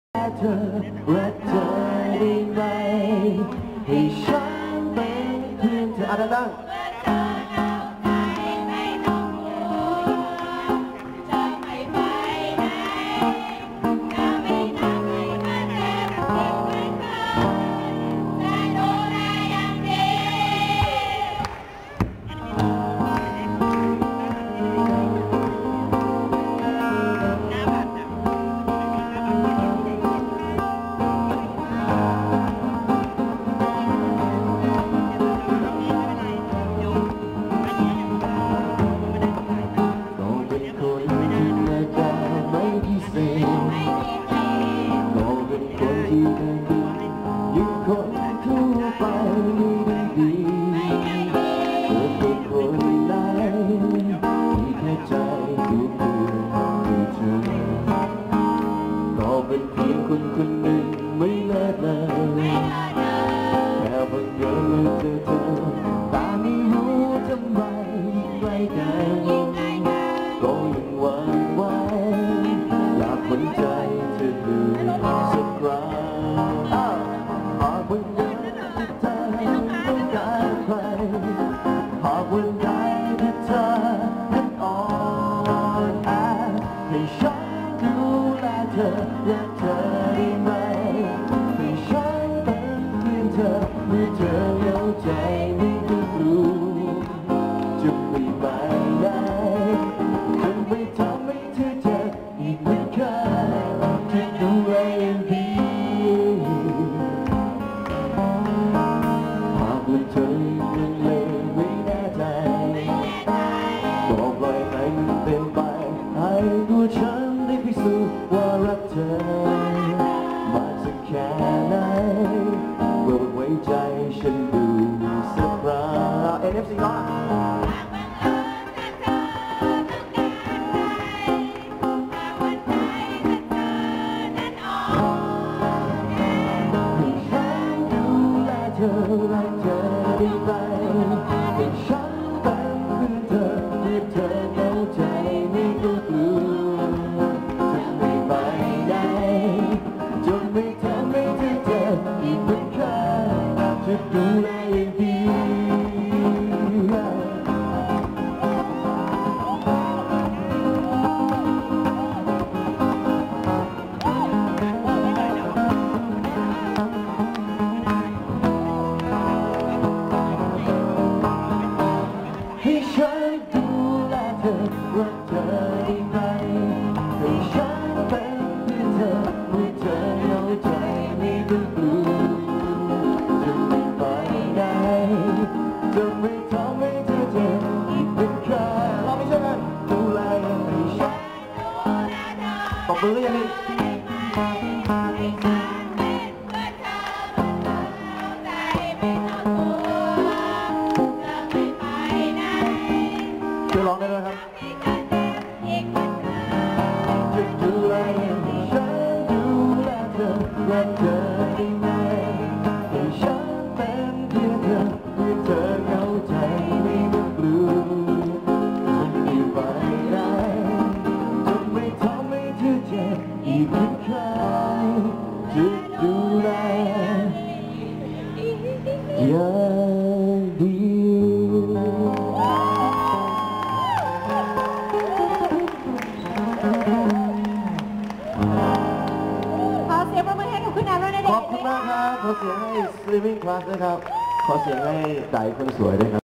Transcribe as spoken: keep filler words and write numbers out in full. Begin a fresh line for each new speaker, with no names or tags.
เธอรักเธอได้ไหมให้ฉันเป็นเพื่อนเธออ่ะดังยิ่งคนทั่วไปดีเธอเป็นคนไหนที่แค่ใจดูเพื่อนดูเธอก็เป็นเพียงคนคนหนึ่งไม่เลิศเลยแค่บังเอิญเมื่อเจอเธอตาไม่รู้ทำไมใกล้กันก็ยังหวั่นไหวอยากหวั่นใจเธอดูสักครั้งหากวันใดที่เธอต้องการใครหากวันใดที่เธอนั้นอ่อนแอให้ฉันดูแลเธอรักเธอได้ไหมให้ฉันเป็นเพื่อนเธอเมื่อเธอเหงาใจไม่ต้องรู้จะไปไหนจะไม่ทำให้เธอเจ็บอีกเหมือนเคยที่ดูแลอย่างดีเธอยังเลยไม่แน่ใจก็ปล่อยให้มันเป็นไปให้ตัวฉันได้พิสูจน์ว่ารักเธอมาสักแค่ไหนโปรดไว้ใจฉันดูสักครั้ง เอ็น เอฟ ซี ร้องเธอรักเธอได้ไหมให้ฉันเป็นเพื่อนเธอเมื่อเธอเหงาใจไม่ต้องกลัวจะไม่ไปไหนจะไม่ทำให้เธอเจ็บอีกเหมือนเคยจะดูแลอย่างดีให้ฉันดูแลเธอรักเธอได้ไหมให้ฉันเป็นเพื่อนเธอเมื่อเธอเหงาใจไม่ต้องกลัวจะไม่ไปไหนจะไม่ทำให้เธอเจ็บอีกเป็นแค่เราไม่ใช่กันดูแลให้ฉันตบมือหรือยังนี่ช่วยร้องได้ไหมครับจะดูแลให้ฉันดูแลเธอรักเธอได้ไหมให้ฉันเป็นเพื่อนเธอเมื่อเธอเหงาใจไม่ต้องกลัวจะไม่ไปไหนจะไม่ทำให้เธอเจ็บอีกเหมือนเคยจะดูแลอย่างดีขอบคุณมากครับขอเสียงให้ Slimming Class ด้วยครับขอเสียงให้ไดคนสวยด้วยครับ